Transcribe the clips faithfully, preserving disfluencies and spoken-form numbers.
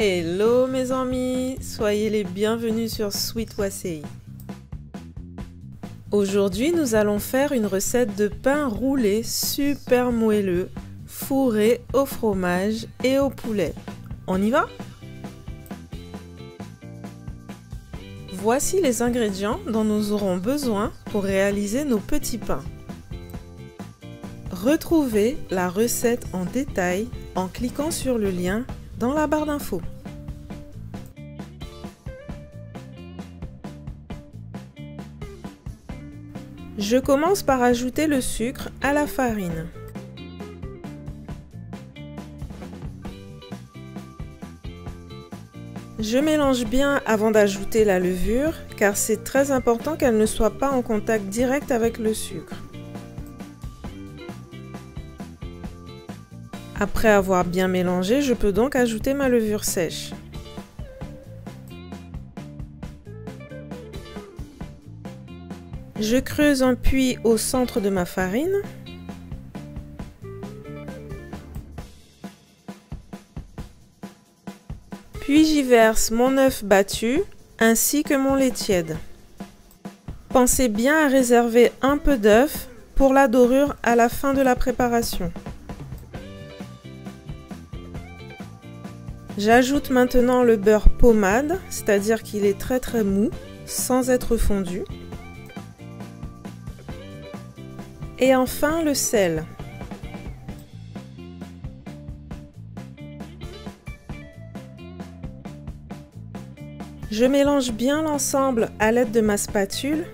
Hello mes amis, soyez les bienvenus sur Sweet Wasei. Aujourd'hui nous allons faire une recette de pain roulé super moelleux, fourré au fromage et au poulet. On y va? Voici les ingrédients dont nous aurons besoin pour réaliser nos petits pains. Retrouvez la recette en détail en cliquant sur le lien dans la barre d'infos. Je commence par ajouter le sucre à la farine. Je mélange bien avant d'ajouter la levure car c'est très important qu'elle ne soit pas en contact direct avec le sucre. Après avoir bien mélangé, je peux donc ajouter ma levure sèche. Je creuse un puits au centre de ma farine. Puis j'y verse mon œuf battu ainsi que mon lait tiède. Pensez bien à réserver un peu d'œuf pour la dorure à la fin de la préparation. J'ajoute maintenant le beurre pommade, c'est-à-dire qu'il est très très mou, sans être fondu. Et enfin le sel. Je mélange bien l'ensemble à l'aide de ma spatule.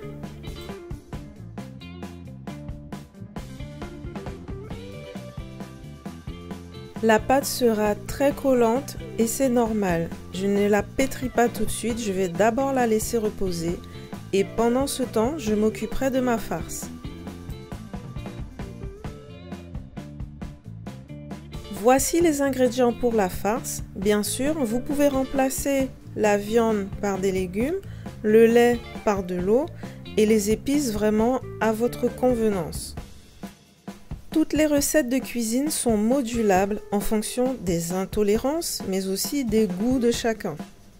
La pâte sera très collante et c'est normal. Je ne la pétris pas tout de suite, je vais d'abord la laisser reposer et pendant ce temps, je m'occuperai de ma farce. Voici les ingrédients pour la farce. Bien sûr, vous pouvez remplacer la viande par des légumes, le lait par de l'eau et les épices vraiment à votre convenance. Toutes les recettes de cuisine sont modulables en fonction des intolérances, mais aussi des goûts de chacun.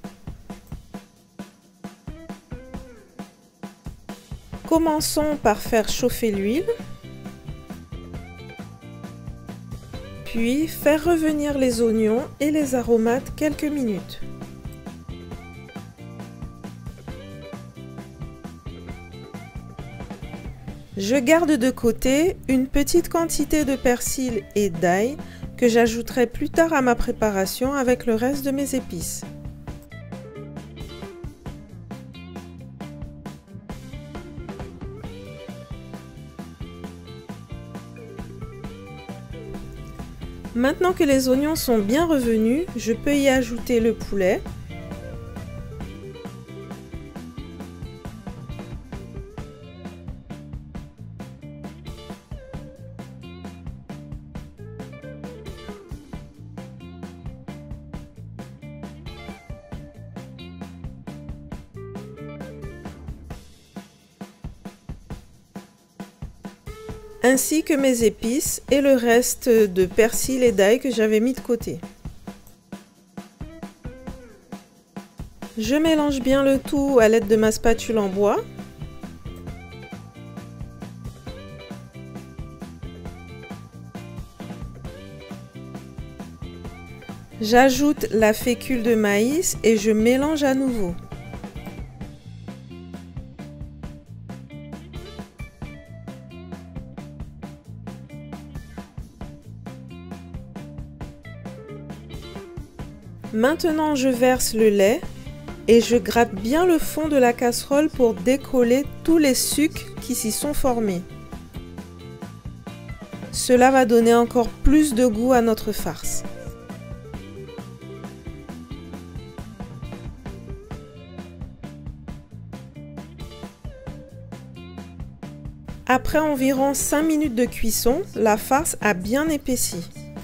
Commençons par faire chauffer l'huile, puis faire revenir les oignons et les aromates quelques minutes. Je garde de côté une petite quantité de persil et d'ail que j'ajouterai plus tard à ma préparation avec le reste de mes épices. Maintenant que les oignons sont bien revenus, je peux y ajouter le poulet. Ainsi que mes épices et le reste de persil et d'ail que j'avais mis de côté. Je mélange bien le tout à l'aide de ma spatule en bois. J'ajoute la fécule de maïs et je mélange à nouveau. Maintenant, je verse le lait et je gratte bien le fond de la casserole pour décoller tous les sucs qui s'y sont formés. Cela va donner encore plus de goût à notre farce. Après environ cinq minutes de cuisson, la farce a bien épaissi.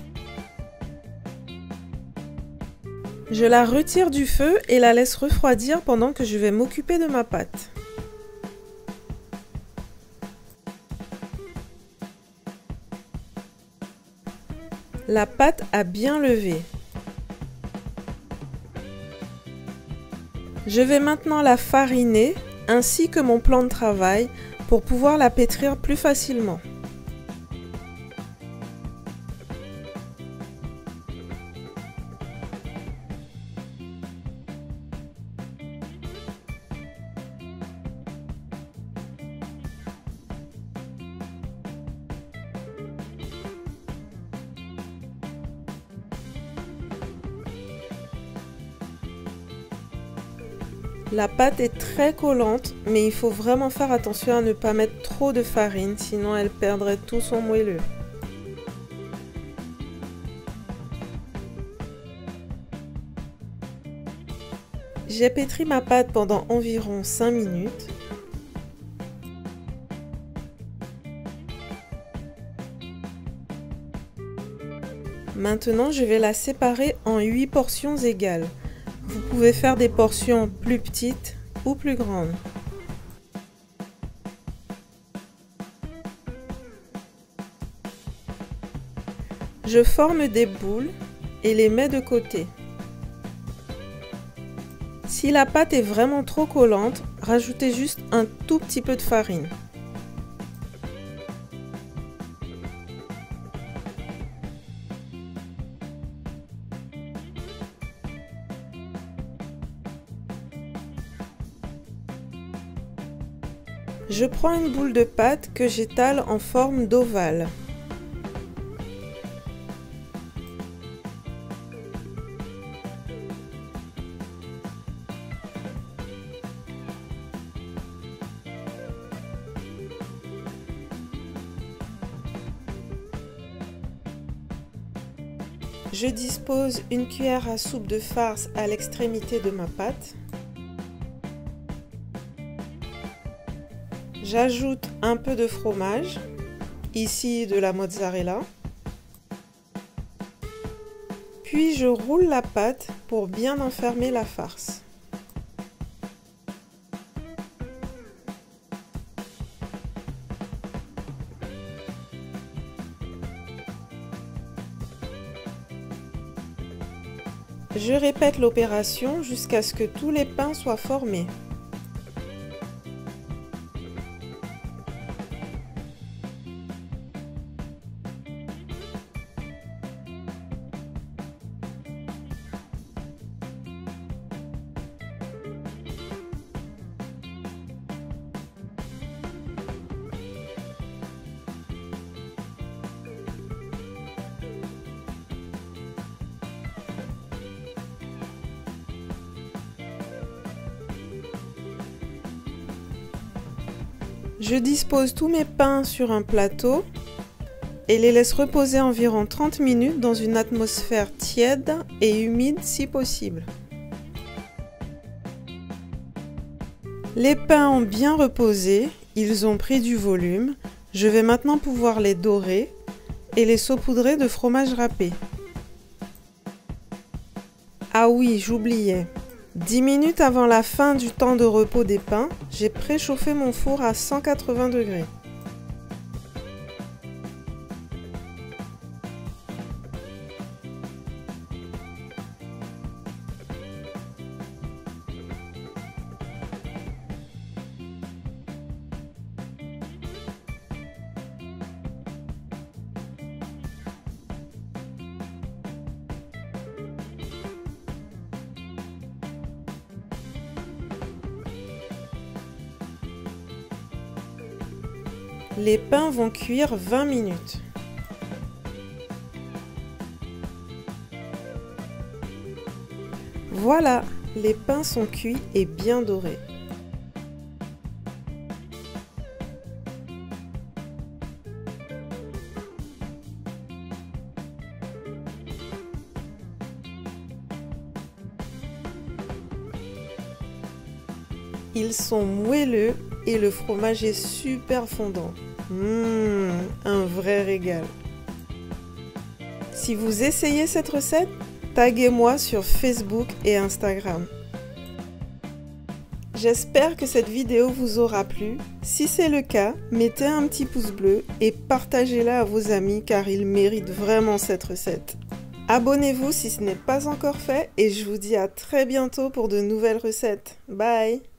Je la retire du feu et la laisse refroidir pendant que je vais m'occuper de ma pâte. La pâte a bien levé. Je vais maintenant la fariner ainsi que mon plan de travail pour pouvoir la pétrir plus facilement. La pâte est très collante, mais il faut vraiment faire attention à ne pas mettre trop de farine, sinon elle perdrait tout son moelleux. J'ai pétri ma pâte pendant environ cinq minutes. Maintenant, je vais la séparer en huit portions égales. Vous pouvez faire des portions plus petites ou plus grandes. Je forme des boules et les mets de côté. Si la pâte est vraiment trop collante, rajoutez juste un tout petit peu de farine. Je prends une boule de pâte que j'étale en forme d'ovale. Je dispose une cuillère à soupe de farce à l'extrémité de ma pâte. J'ajoute un peu de fromage, ici de la mozzarella. Puis je roule la pâte pour bien enfermer la farce. Je répète l'opération jusqu'à ce que tous les pains soient formés. Je dispose tous mes pains sur un plateau et les laisse reposer environ trente minutes dans une atmosphère tiède et humide si possible. Les pains ont bien reposé, ils ont pris du volume. Je vais maintenant pouvoir les dorer et les saupoudrer de fromage râpé. Ah oui, j'oubliais. dix minutes avant la fin du temps de repos des pains, j'ai préchauffé mon four à cent quatre-vingts degrés. Les pains vont cuire vingt minutes. Voilà, les pains sont cuits et bien dorés. Ils sont moelleux et le fromage est super fondant. Mmh, un vrai régal. Si vous essayez cette recette, taguez-moi sur Facebook et Instagram. J'espère que cette vidéo vous aura plu. Si c'est le cas, mettez un petit pouce bleu et partagez-la à vos amis car ils méritent vraiment cette recette. Abonnez-vous si ce n'est pas encore fait et je vous dis à très bientôt pour de nouvelles recettes. Bye!